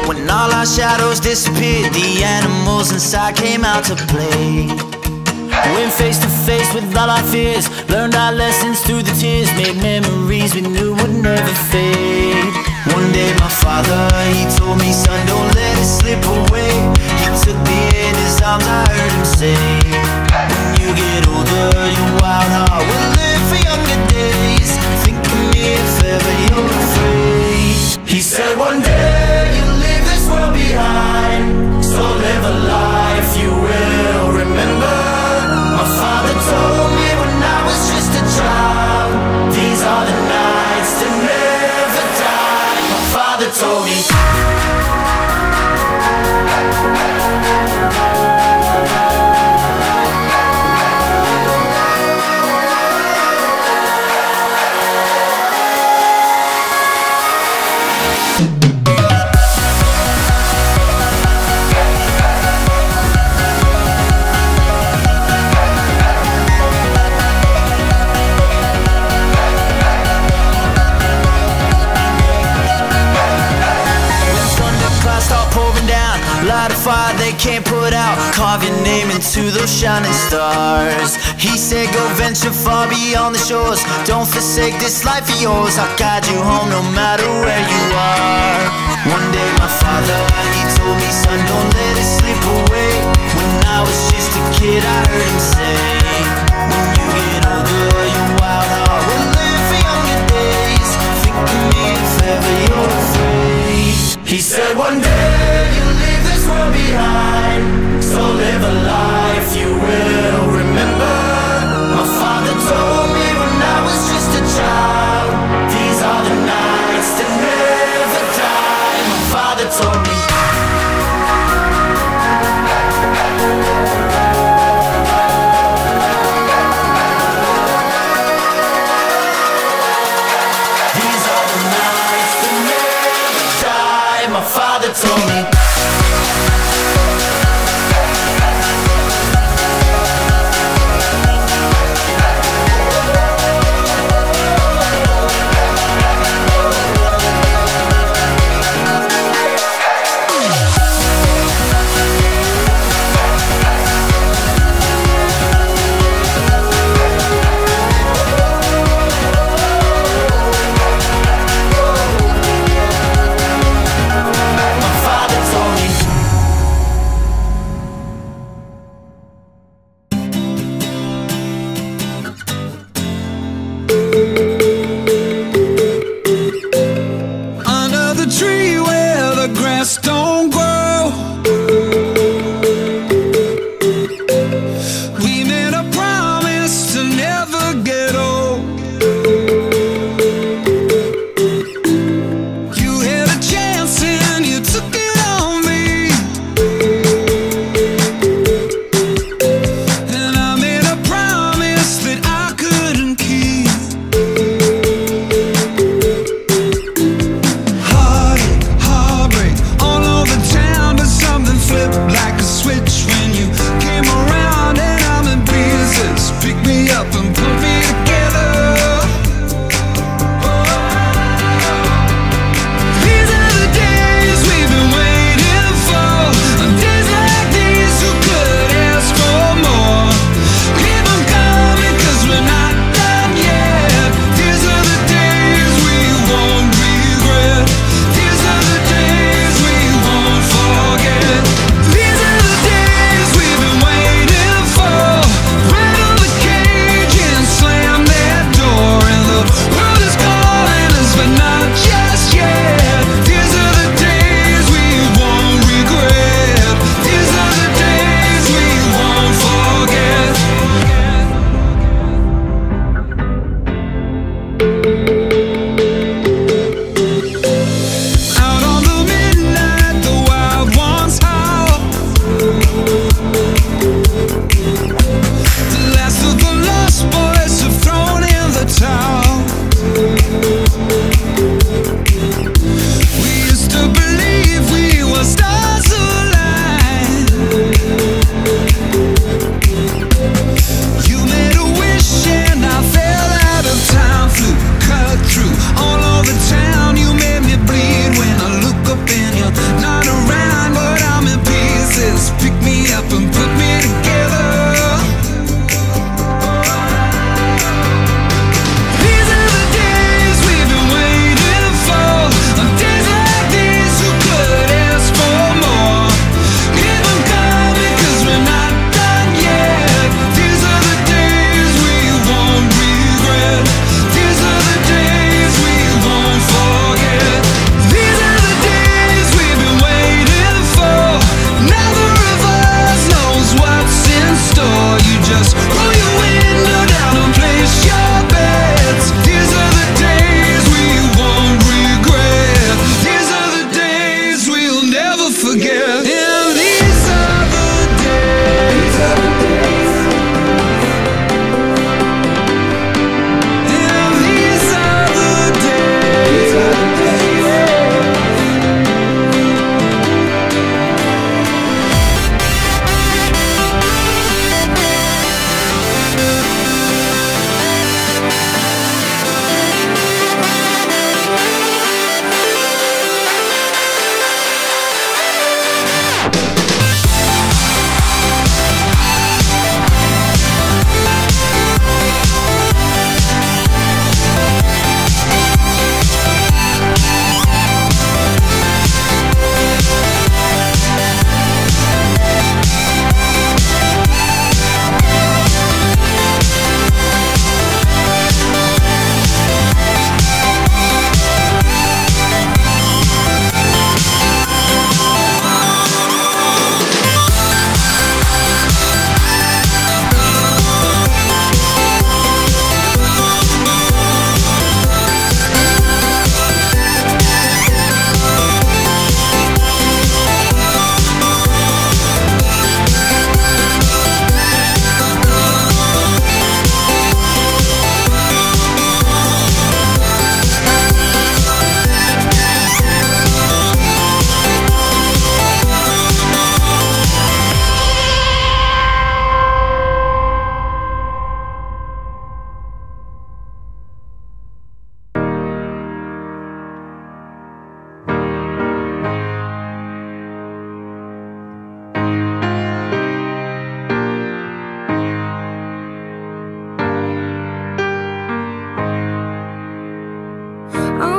When all our shadows disappeared, the animals inside came out to play. Went face to face with all our fears, learned our lessons through the tears, made memories we knew would never fade. One day my father, he told me, son, don't let it slip away. He took me in his arms, I heard him say, when you get older, your wild heart will live for younger days. Think of me if ever you're afraid. He said one day you'll leave this world behind, so live a life you will remember. My father told me when I was just a child, these are the nights that never die. My father told me. Light a fire they can't put out, carve your name into those shining stars. He said go venture far beyond the shores, don't forsake this life of yours. I'll guide you home no matter where you are. One day my father, he told me, son, don't let it slip away. When I was just a kid I heard him say, when you get older your wild heart will live for younger days. Think of me if ever you're afraid. He said one day you'll leave this world behind, so live a life you will remember. My father told me when I was just a child, these are the nights that never die. My father told me. These are the nights that never die. My father told me.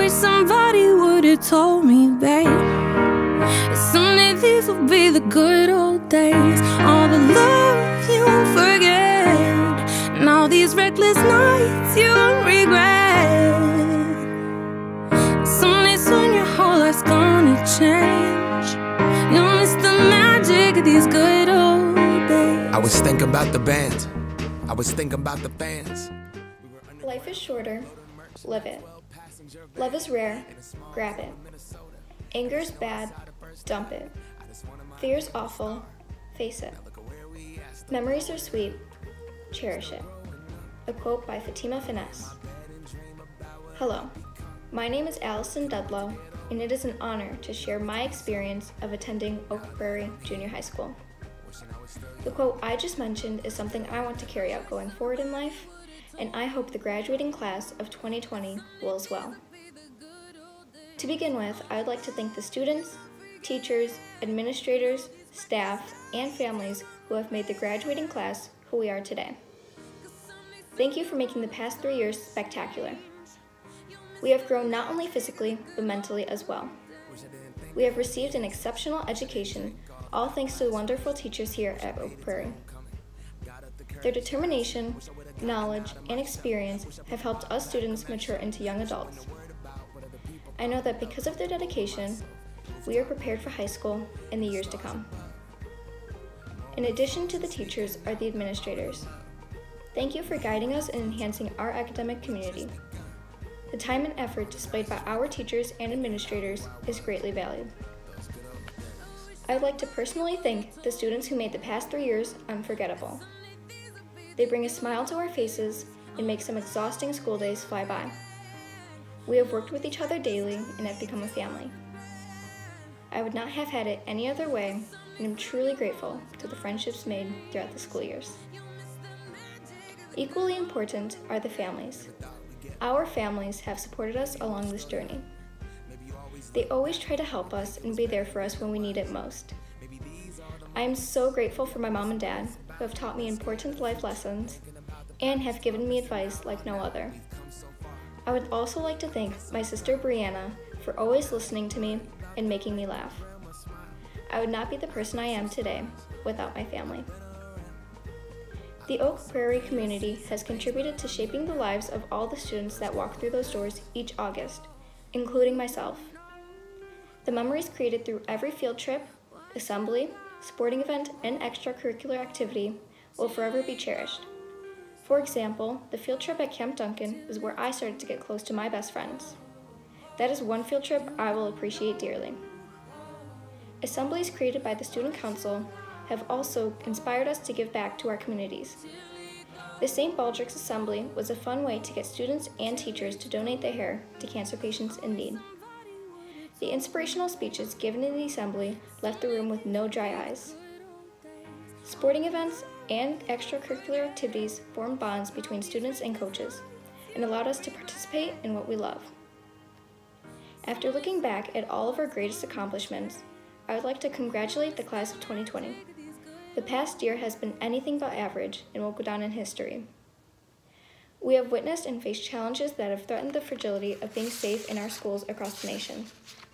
wish somebody would've told me, babe, someday these will be the good old days. All the love you won't forget, and all these reckless nights you won't regret. Someday soon your whole life's gonna change. You'll miss the magic of these good old days. I was thinking about the band, I was thinking about the fans. Life is shorter, live it. Love is rare, grab it. Anger is bad, dump it. Fear is awful, face it. Memories are sweet, cherish it. A quote by Fatima Finesse. Hello, my name is Allison Dudlow, and it is an honor to share my experience of attending Oak Prairie Junior High School. The quote I just mentioned is something I want to carry out going forward in life, and I hope the graduating class of 2020 will as well. To begin with, I would like to thank the students, teachers, administrators, staff, and families who have made the graduating class who we are today. Thank you for making the past 3 years spectacular. We have grown not only physically, but mentally as well. We have received an exceptional education, all thanks to the wonderful teachers here at Oak Prairie. Their determination, knowledge, and experience have helped us students mature into young adults. I know that because of their dedication, we are prepared for high school in the years to come. In addition to the teachers are the administrators. Thank you for guiding us and enhancing our academic community. The time and effort displayed by our teachers and administrators is greatly valued. I would like to personally thank the students who made the past 3 years unforgettable. They bring a smile to our faces and make some exhausting school days fly by. We have worked with each other daily and have become a family. I would not have had it any other way, and am truly grateful to the friendships made throughout the school years. Equally important are the families. Our families have supported us along this journey. They always try to help us and be there for us when we need it most. I am so grateful for my mom and dad, who have taught me important life lessons and have given me advice like no other. I would also like to thank my sister Brianna for always listening to me and making me laugh. I would not be the person I am today without my family. The Oak Prairie community has contributed to shaping the lives of all the students that walk through those doors each August, including myself. The memories created through every field trip, assembly, sporting event, and extracurricular activity will forever be cherished. For example, the field trip at Camp Duncan is where I started to get close to my best friends. That is one field trip I will appreciate dearly. Assemblies created by the Student Council have also inspired us to give back to our communities. The St. Baldrick's Assembly was a fun way to get students and teachers to donate their hair to cancer patients in need. The inspirational speeches given in the assembly left the room with no dry eyes. Sporting events and extracurricular activities formed bonds between students and coaches and allowed us to participate in what we love. After looking back at all of our greatest accomplishments, I would like to congratulate the class of 2020. The past year has been anything but average and will go down in history. We have witnessed and faced challenges that have threatened the fragility of being safe in our schools across the nation.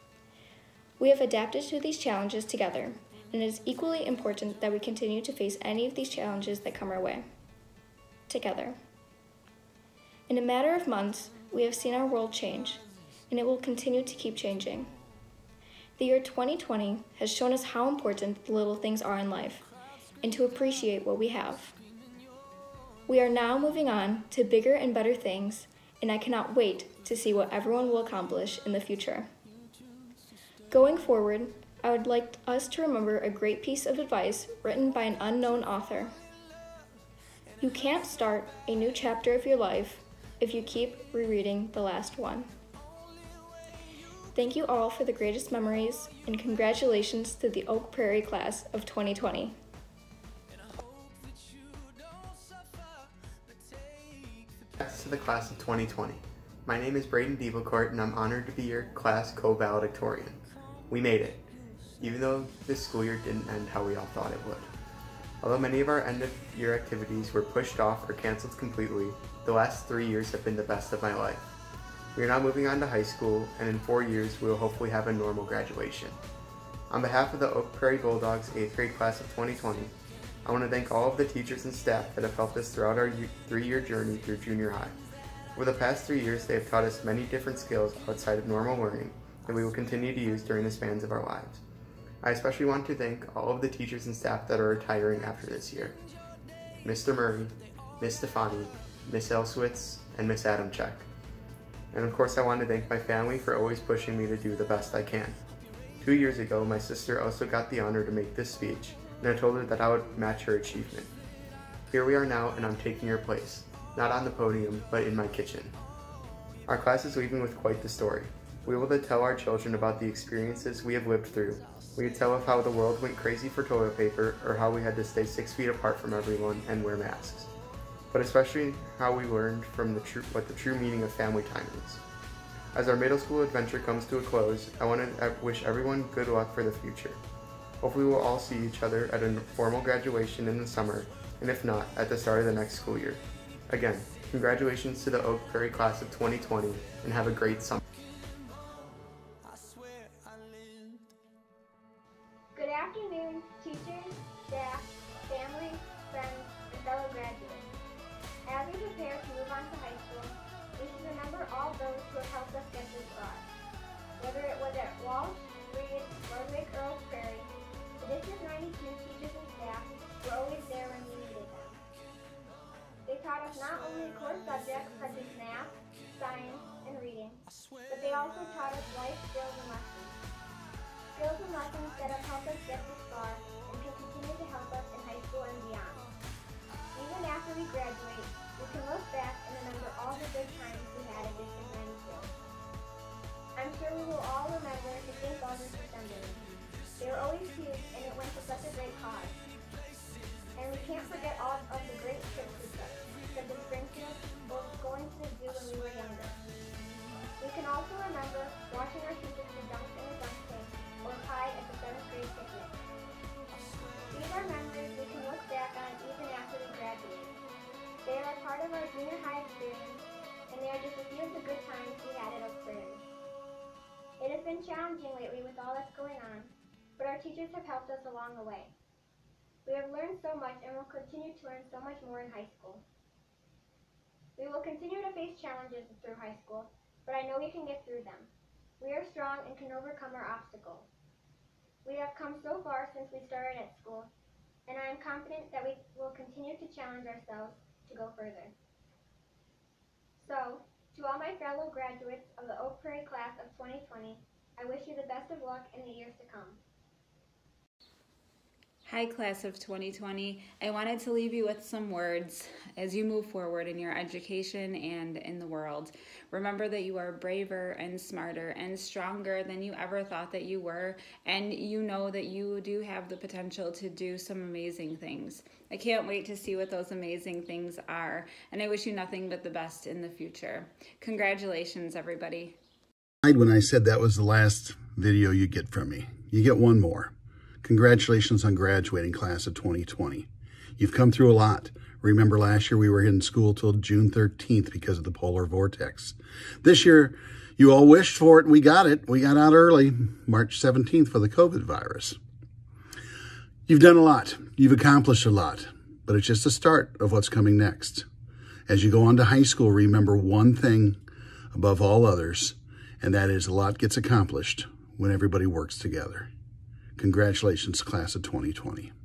We have adapted to these challenges together, and it is equally important that we continue to face any of these challenges that come our way. Together. In a matter of months, we have seen our world change, and it will continue to keep changing. The year 2020 has shown us how important the little things are in life, and to appreciate what we have. We are now moving on to bigger and better things, and I cannot wait to see what everyone will accomplish in the future. Going forward, I would like us to remember a great piece of advice written by an unknown author. You can't start a new chapter of your life if you keep rereading the last one. Thank you all for the greatest memories, and congratulations to the Oak Prairie class of 2020. Congrats to the class of 2020. My name is Braden Devilcourt, and I'm honored to be your class co-valedictorian. We made it, even though this school year didn't end how we all thought it would. Although many of our end-of-year activities were pushed off or canceled completely, the last 3 years have been the best of my life. We are now moving on to high school, and in 4 years we will hopefully have a normal graduation. On behalf of the Oak Prairie Bulldogs 8th grade class of 2020, I want to thank all of the teachers and staff that have helped us throughout our 3-year journey through junior high. Over the past 3 years, they have taught us many different skills outside of normal learning that we will continue to use during the spans of our lives. I especially want to thank all of the teachers and staff that are retiring after this year. Mr. Murray, Miss Stefani, Miss Elswitz, and Miss Adamchek. And of course I want to thank my family for always pushing me to do the best I can. 2 years ago, my sister also got the honor to make this speech, and I told her that I would match her achievement. Here we are now, and I'm taking her place, not on the podium, but in my kitchen. Our class is leaving with quite the story. We will tell our children about the experiences we have lived through. We could tell of how the world went crazy for toilet paper, or how we had to stay 6 feet apart from everyone and wear masks. But especially how we learned from what the true meaning of family time is. As our middle school adventure comes to a close, I want to wish everyone good luck for the future. Hopefully we'll all see each other at a formal graduation in the summer, and if not, at the start of the next school year. Again, congratulations to the Oak Prairie class of 2020, and have a great summer. Good afternoon, teachers, staff, family, friends, and fellow graduates. As we prepare to move on to high school, we should remember all those who have helped us get this far. Whether it was at Walsh, Reed, Ludwig, or Oak Prairie, the District 92 teachers and staff were always there when we needed them. They taught us not only core subjects such as math, science, and reading, but they also taught us life skills and lessons. Skills and lessons that have helped us get this far and can continue to help us in high school and beyond. Even after we graduate, we can look back and remember all the good times we had at District 92. I'm sure we will all remember the St. Baldwin's Assembly. They were always huge, and it went to such a great cause. And we can't forget all of the great trips we took, such as Springfield or going to the zoo when we were younger. We can also remember watching our teachers do dunks in a dunk tank or pie at the 7th grade picnic. These are memories we can look back on even after we graduate. They are a part of our junior high experience, and they are just a few of the good times we had at Oak Prairie. It has been challenging lately with all that's going on, but our teachers have helped us along the way. We have learned so much and will continue to learn so much more in high school. We will continue to face challenges through high school, but I know we can get through them. We are strong and can overcome our obstacles. We have come so far since we started at school, and I am confident that we will continue to challenge ourselves to go further. So, to all my fellow graduates of the Oak Prairie class of 2020, I wish you the best of luck in the years to come. Hi, class of 2020. I wanted to leave you with some words as you move forward in your education and in the world. Remember that you are braver and smarter and stronger than you ever thought that you were, and you know that you do have the potential to do some amazing things. I can't wait to see what those amazing things are, and I wish you nothing but the best in the future. Congratulations, everybody. When I said that was the last video you get from me, you get one more. Congratulations on graduating, class of 2020. You've come through a lot. Remember last year we were in school till June 13th because of the polar vortex. This year, you all wished for it and we got it. We got out early, March 17th for the COVID virus. You've done a lot. You've accomplished a lot, but it's just the start of what's coming next. As you go on to high school, remember one thing above all others, and that is a lot gets accomplished when everybody works together. Congratulations, class of 2020.